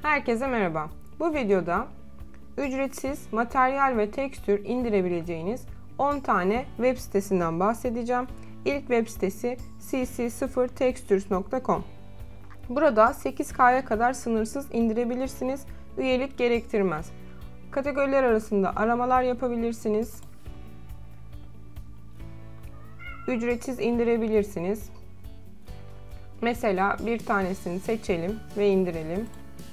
Herkese merhaba. Bu videoda ücretsiz materyal ve tekstür indirebileceğiniz 10 tane web sitesinden bahsedeceğim. İlk web sitesi cc0textures.com. Burada 8K'ya kadar sınırsız indirebilirsiniz. Üyelik gerektirmez. Kategoriler arasında aramalar yapabilirsiniz. Ücretsiz indirebilirsiniz. Mesela bir tanesini seçelim ve indirelim.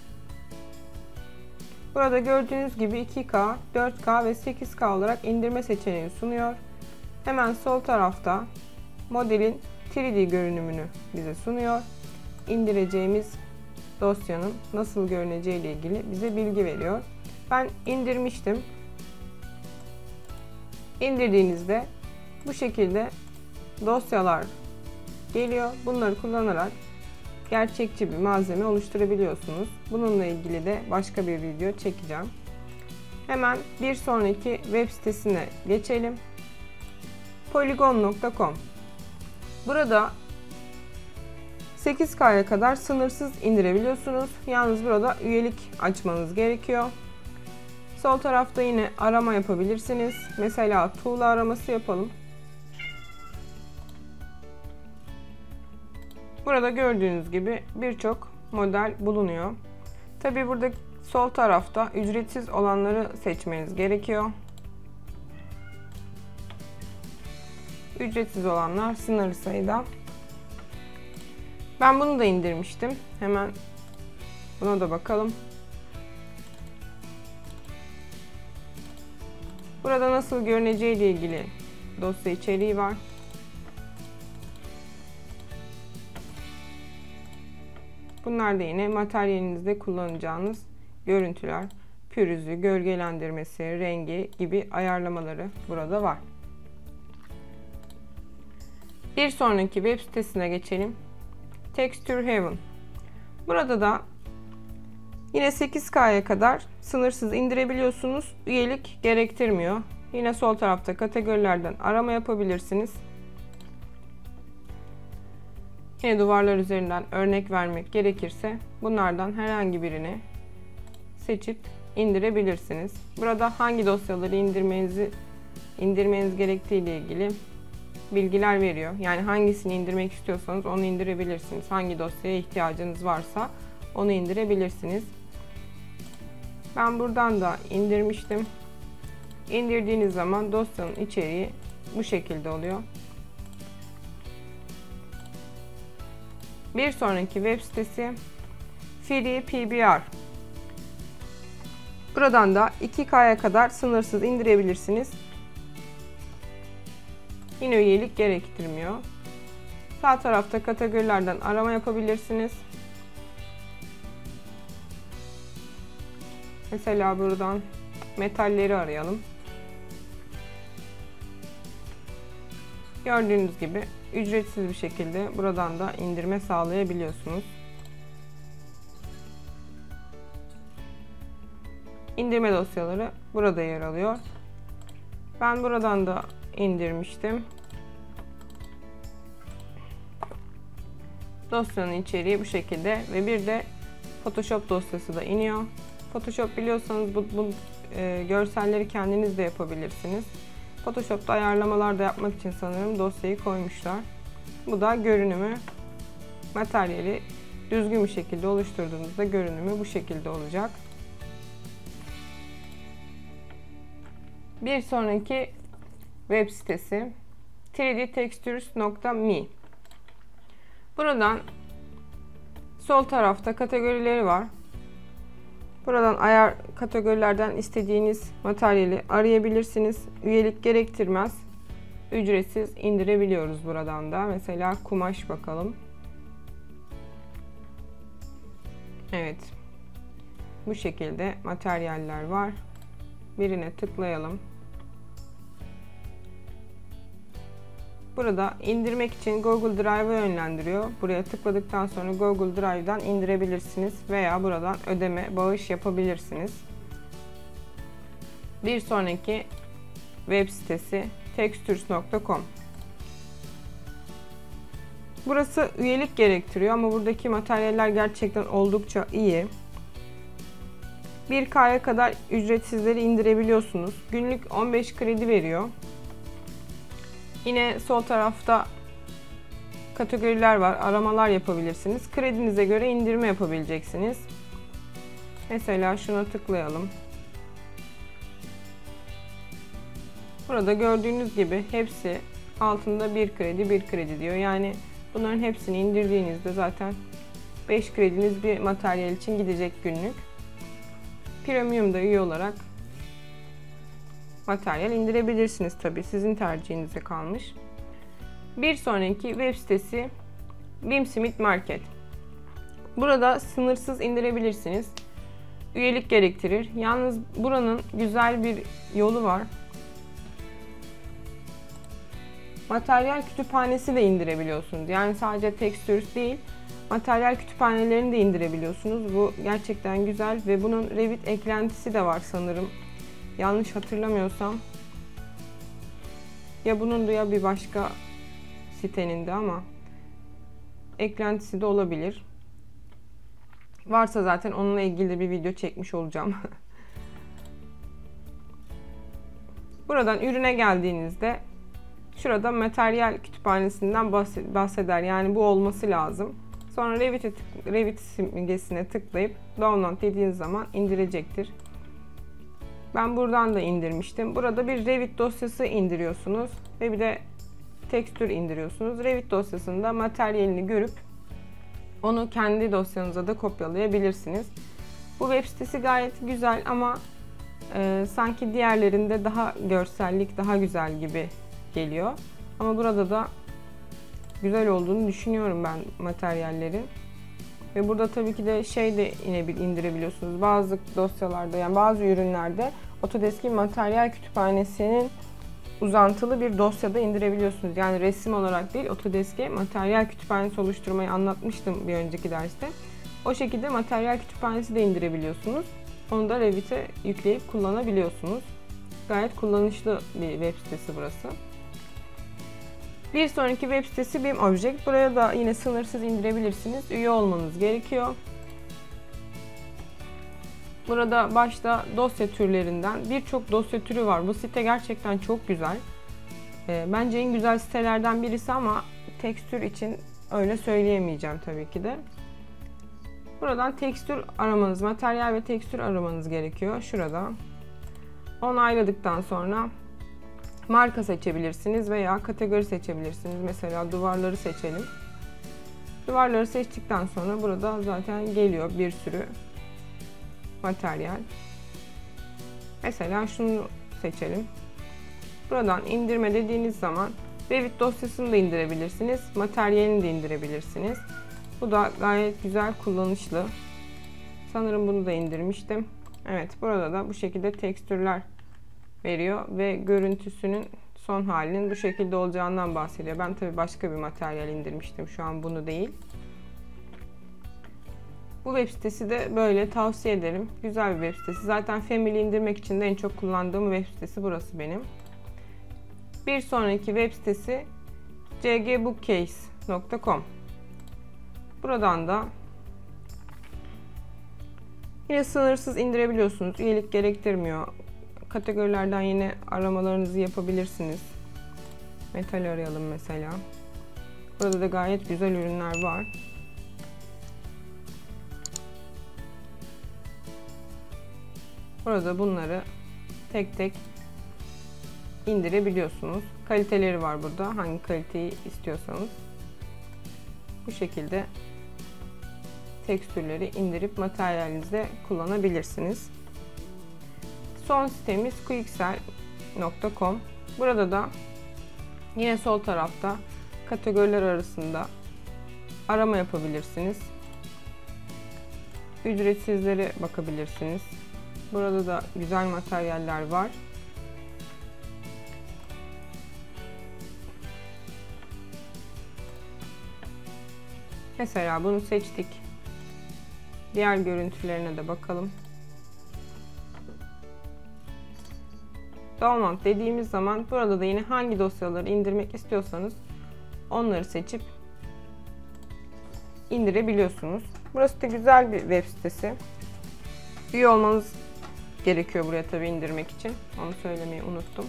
Burada gördüğünüz gibi 2K, 4K ve 8K olarak indirme seçeneği sunuyor. Hemen sol tarafta modelin 3D görünümünü bize sunuyor. İndireceğimiz dosyanın nasıl görüneceği ile ilgili bize bilgi veriyor. Ben indirmiştim. İndirdiğinizde bu şekilde dosyalar geliyor. Bunları kullanarak gerçekçi bir malzeme oluşturabiliyorsunuz. Bununla ilgili de başka bir video çekeceğim. Hemen bir sonraki web sitesine geçelim. Polygon.com. Burada 8K'ya kadar sınırsız indirebiliyorsunuz. Yalnız burada üyelik açmanız gerekiyor. Sol tarafta yine arama yapabilirsiniz. Mesela tuğla araması yapalım. Burada gördüğünüz gibi birçok model bulunuyor. Tabi burada sol tarafta ücretsiz olanları seçmeniz gerekiyor. Ücretsiz olanlar sınırlı sayıda. Ben bunu da indirmiştim. Hemen buna da bakalım. Burada nasıl görüneceği ile ilgili dosya içeriği var. Bunlar da yine materyalinizde kullanacağınız görüntüler, pürüzü, gölgelendirmesi, rengi gibi ayarlamaları burada var. Bir sonraki web sitesine geçelim. Texture Heaven. Burada da yine 8K'ya kadar sınırsız indirebiliyorsunuz. Üyelik gerektirmiyor. Yine sol tarafta kategorilerden arama yapabilirsiniz. Yine duvarlar üzerinden örnek vermek gerekirse bunlardan herhangi birini seçip indirebilirsiniz. Burada hangi dosyaları indirmeniz gerektiği ile ilgili bilgiler veriyor. Yani hangisini indirmek istiyorsanız onu indirebilirsiniz. Hangi dosyaya ihtiyacınız varsa onu indirebilirsiniz. Ben buradan da indirmiştim. İndirdiğiniz zaman dosyanın içeriği bu şekilde oluyor. Bir sonraki web sitesi FreePBR. Buradan da 2K'ya kadar sınırsız indirebilirsiniz. Yine üyelik gerektirmiyor. Sağ tarafta kategorilerden arama yapabilirsiniz. Mesela buradan metalleri arayalım. Gördüğünüz gibi ücretsiz bir şekilde buradan da indirme sağlayabiliyorsunuz. İndirme dosyaları burada yer alıyor. Ben buradan da indirmiştim. Dosyanın içeriği bu şekilde ve bir de Photoshop dosyası da iniyor. Photoshop biliyorsanız bu görselleri kendiniz de yapabilirsiniz. Photoshop'ta ayarlamalar da yapmak için sanırım dosyayı koymuşlar. Bu da görünümü, materyali düzgün bir şekilde oluşturduğunuzda görünümü bu şekilde olacak. Bir sonraki web sitesi 3dtextures.me. Buradan sol tarafta kategorileri var. Buradan kategorilerden istediğiniz materyali arayabilirsiniz. Üyelik gerektirmez. Ücretsiz indirebiliyoruz buradan da. Mesela kumaş bakalım. Evet. Bu şekilde materyaller var. Birine tıklayalım. Burada indirmek için Google Drive'a yönlendiriyor. Buraya tıkladıktan sonra Google Drive'dan indirebilirsiniz veya buradan ödeme, bağış yapabilirsiniz. Bir sonraki web sitesi textures.com. Burası üyelik gerektiriyor ama buradaki materyaller gerçekten oldukça iyi. 1K'ya kadar ücretsizleri indirebiliyorsunuz. Günlük 15 kredi veriyor. Yine sol tarafta kategoriler var. Aramalar yapabilirsiniz. Kredinize göre indirme yapabileceksiniz. Mesela şuna tıklayalım. Burada gördüğünüz gibi hepsi altında 1 kredi 1 kredi diyor. Yani bunların hepsini indirdiğinizde zaten 5 krediniz bir materyal için gidecek günlük. Premium'da üye olarak materyal indirebilirsiniz tabi. Sizin tercihinize kalmış. Bir sonraki web sitesi Bimsmith Market. Burada sınırsız indirebilirsiniz. Üyelik gerektirir. Yalnız buranın güzel bir yolu var. Materyal kütüphanesi de indirebiliyorsunuz. Yani sadece tekstür değil, materyal kütüphanelerini de indirebiliyorsunuz. Bu gerçekten güzel ve bunun Revit eklentisi de var sanırım. Yanlış hatırlamıyorsam. Ya bunun da ya bir başka sitenin de, ama eklentisi de olabilir. Varsa zaten onunla ilgili de bir video çekmiş olacağım. Buradan ürüne geldiğinizde şurada materyal kütüphanesinden bahseder. Yani bu olması lazım. Sonra Revit simgesine tıklayıp download dediğiniz zaman indirecektir. Ben buradan da indirmiştim. Burada bir Revit dosyası indiriyorsunuz ve bir de tekstür indiriyorsunuz. Revit dosyasında materyalini görüp onu kendi dosyanıza da kopyalayabilirsiniz. Bu web sitesi gayet güzel ama sanki diğerlerinde daha görsellik, daha güzel gibi geliyor. Ama burada da güzel olduğunu düşünüyorum ben materyallerin. Ve burada tabii ki de şey de yine indirebiliyorsunuz. Bazı dosyalarda, yani bazı ürünlerde Autodesk'in materyal kütüphanesinin uzantılı bir dosyada indirebiliyorsunuz. Yani resim olarak değil, Autodesk'e materyal kütüphanesi oluşturmayı anlatmıştım bir önceki derste. O şekilde materyal kütüphanesi de indirebiliyorsunuz. Onu da Revit'e yükleyip kullanabiliyorsunuz. Gayet kullanışlı bir web sitesi burası. Bir sonraki web sitesi BIMobject. Buraya da yine sınırsız indirebilirsiniz. Üye olmanız gerekiyor. Burada başta dosya türlerinden birçok dosya türü var. Bu site gerçekten çok güzel. Bence en güzel sitelerden birisi ama tekstür için öyle söyleyemeyeceğim tabii ki de. Buradan tekstür aramanız, materyal ve tekstür aramanız gerekiyor. Şurada. Onayladıktan sonra marka seçebilirsiniz veya kategori seçebilirsiniz. Mesela duvarları seçelim. Duvarları seçtikten sonra burada zaten geliyor bir sürü materyal. Mesela şunu seçelim. Buradan indirme dediğiniz zaman Revit dosyasını da indirebilirsiniz. Materyalini de indirebilirsiniz. Bu da gayet güzel, kullanışlı. Sanırım bunu da indirmiştim. Evet, burada da bu şekilde tekstürler veriyor ve görüntüsünün son halinin bu şekilde olacağından bahsediyor. Ben tabii başka bir materyal indirmiştim. Şu an bunu değil. Bu web sitesi de böyle, tavsiye ederim. Güzel bir web sitesi. Zaten Family indirmek için de en çok kullandığım web sitesi burası benim. Bir sonraki web sitesi cgbookcase.com. Buradan da yine sınırsız indirebiliyorsunuz. Üyelik gerektirmiyor. Kategorilerden yine aramalarınızı yapabilirsiniz. Metal arayalım mesela. Burada da gayet güzel ürünler var. Burada bunları tek tek indirebiliyorsunuz. Kaliteleri var burada. Hangi kaliteyi istiyorsanız. Bu şekilde tekstürleri indirip materyalinizde kullanabilirsiniz. Son sitemiz quicksell.com. Burada da yine sol tarafta kategoriler arasında arama yapabilirsiniz. Ücretsizlere bakabilirsiniz. Burada da güzel materyaller var. Mesela bunu seçtik. Diğer görüntülerine de bakalım. Download dediğimiz zaman burada da yine hangi dosyaları indirmek istiyorsanız onları seçip indirebiliyorsunuz. Burası da güzel bir web sitesi. Üye olmanız gerekiyor buraya tabii indirmek için. Onu söylemeyi unuttum.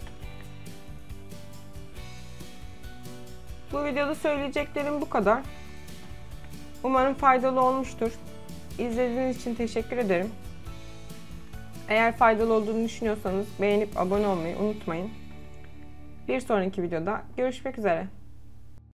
Bu videoda söyleyeceklerim bu kadar. Umarım faydalı olmuştur. İzlediğiniz için teşekkür ederim. Eğer faydalı olduğunu düşünüyorsanız beğenip abone olmayı unutmayın. Bir sonraki videoda görüşmek üzere.